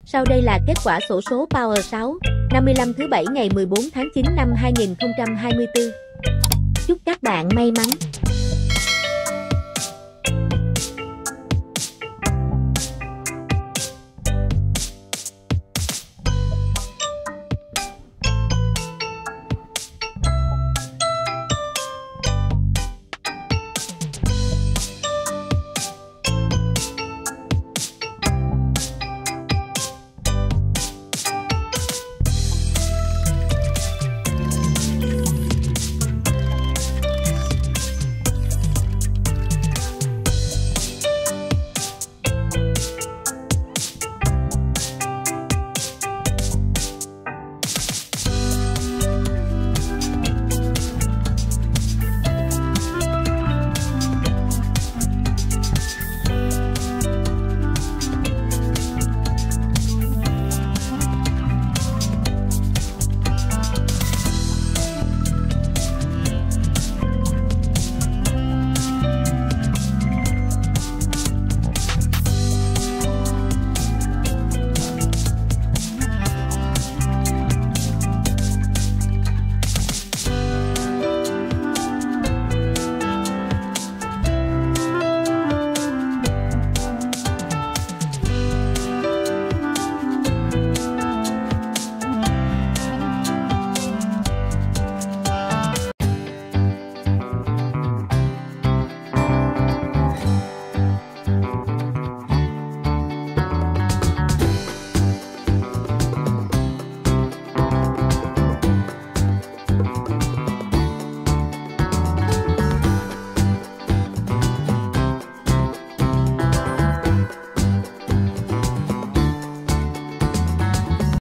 Sau đây là kết quả xổ số Power 6, 55 thứ Bảy ngày 14 tháng 9 năm 2024. Chúc các bạn may mắn!